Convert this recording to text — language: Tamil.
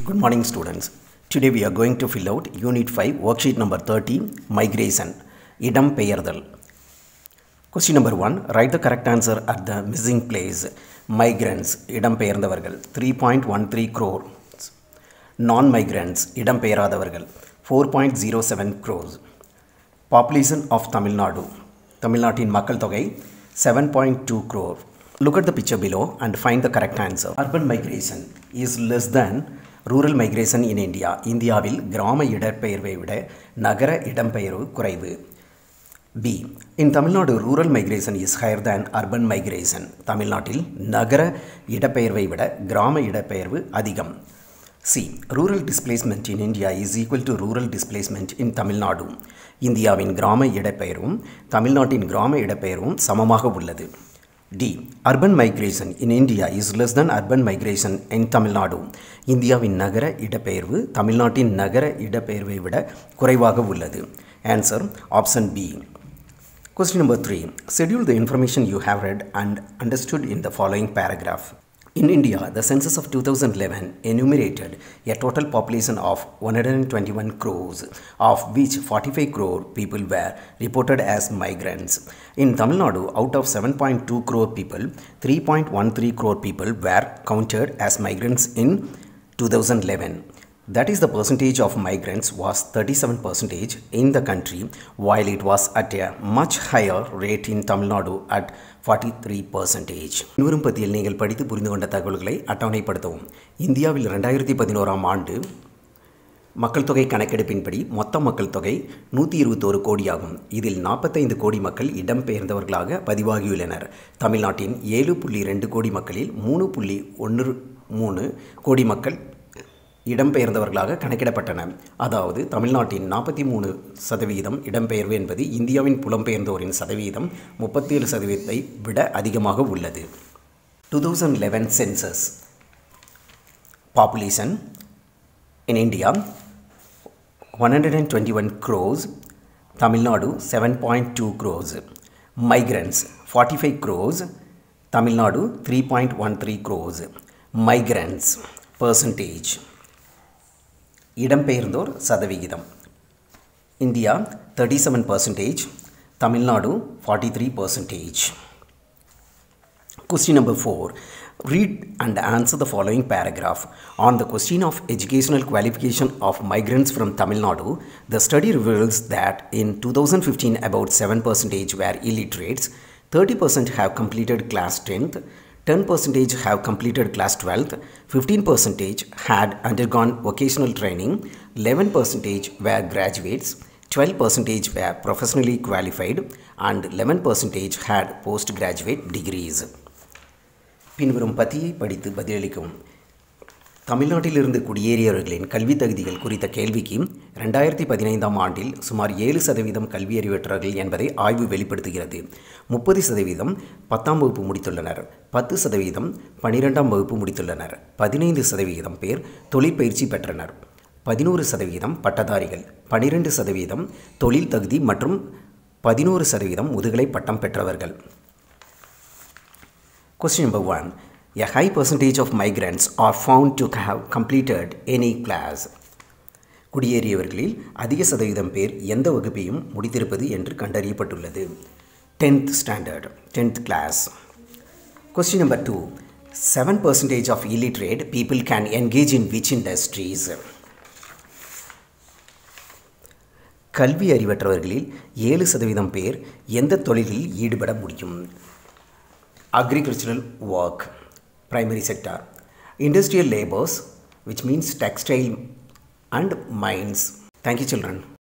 Good morning, students. Today we are going to fill out Unit 5, Worksheet number 30, Migration, Idam Peyardal. Question number 1, write the correct answer at the missing place. Migrants, Idam Peyarndavargal, 3.13 crore. Non-migrants, Idam Peyaradavargal, 4.07 crores. Population of Tamil Nadu, Tamil Nadu Makkal Togai, 7.2 crore. Look at the picture below and find the correct answer. Urban migration is less than rural migration in India. இந்தியாவில் கிராம இடம்பெயர்வை விட நகர இடம்பெயர்வு குறைவு. B. In Tamil Nadu, rural migration is higher than urban migration. தமிழ்நாட்டில் நகர இடம்பெயர்வை விட கிராம இடம்பெயர்வு அதிகம். C. Rural displacement in India is equal to rural displacement in Tamil Nadu. இந்தியாவின் கிராம இடம்பெயர்வும் தமிழ்நாட்டின் கிராம இடம்பெயர்வும் சமமாக உள்ளது. D. Urban migration in India is less than urban migration in Tamil Nadu. இந்தியாவின் நகர இடம்பெயர்வு தமிழ்நாட்டின் நகர இடம்பெயர்வை விட குறைவாக உள்ளது. Answer option B. Question number 3. Schedule the information you have read and understood in the following paragraph. In India, the census of 2011 enumerated a total population of 121 crores, of which 45 crore people were reported as migrants. In Tamil Nadu, out of 7.2 crore people, 3.13 crore people were counted as migrants in 2011. That is, the percentage of migrants was 37% in the country, while it was at a much higher rate in Tamil Nadu at 43%. இன்னொரு பத்தியில் நீங்கள் படித்து புரிந்து கொண்ட தகவல்களை அட்டவணைப்படுத்தவும். இந்தியாவில் 2011ஆம் ஆண்டு மக்கள் தொகை கணக்கெடுப்பின்படி மொத்த மக்கள் தொகை 121 கோடியாகும். இதில் 45 கோடி மக்கள் இடம்பெயர்ந்தவர்களாக பதிவாகியுள்ளனர். தமிழ்நாட்டின் 7.2 கோடி மக்களில் 3.13 கோடி மக்கள் இடம்பெயர்ந்தவர்களாக கணக்கிடப்பட்டன. அதாவது தமிழ்நாட்டின் 43% இடம்பெயர்வு என்பது இந்தியாவின் புலம்பெயர்ந்தோரின் சதவீதம் 37% விட அதிகமாக உள்ளது. 2011 census population in India 121 crores, Tamil Nadu 7.2 crores. Migrants 45 crores, Tamil Nadu 3.13 crores. Migrants percentage இடம்பெயர்ந்தோர் சதவிகிதம் India 37%, Tamil Nadu 43%. Question number 4. Read and answer the following paragraph. On the question of educational qualification of migrants from Tamil Nadu, the study reveals that in 2015 about 7% were illiterates, 30% have completed class 10th, 10% have completed class 12th, 15% had undergone vocational training, 11% were graduates, 12% were professionally qualified, and 11% had postgraduate degrees. பின்வரும் பத்தியை படித்து பதிலளிக்கவும். தமிழ்நாட்டிலிருந்து குடியேறியவர்களின் கல்வி தகுதிகள் குறித்த கேள்விக்கு 2015ஆம் ஆண்டில் சுமார் 7% கல்வியறிவற்றவர்கள் என்பதை ஆய்வு வெளிப்படுத்துகிறது. 30% 10ஆம் வகுப்பு முடித்துள்ளனர், 10% 12ஆம் வகுப்பு முடித்துள்ளனர், 15% பேர் தொழிற்பயிற்சி பெற்றனர், 11% பட்டதாரிகள், 12% தொழில் தகுதி மற்றும் 11% முதுகலை பட்டம் பெற்றவர்கள். Question number 1. A high percentage of migrants are found to have completed any class. குடியேறியவர்களில் அதிக சதவீதம் பேர் எந்த வகுப்பையும் முடித்திருப்பது என்று கண்டறியப்பட்டுள்ளது. 10th standard, 10th class. Question number 2. 7% of illiterate people can engage in which industries? கல்வி அறிவற்றவர்களில் 7% பேர் எந்த தொழிலில் ஈடுபட முடியும்? Agricultural work, primary sector. Industrial labors, which means textile and mines. Thank you, children.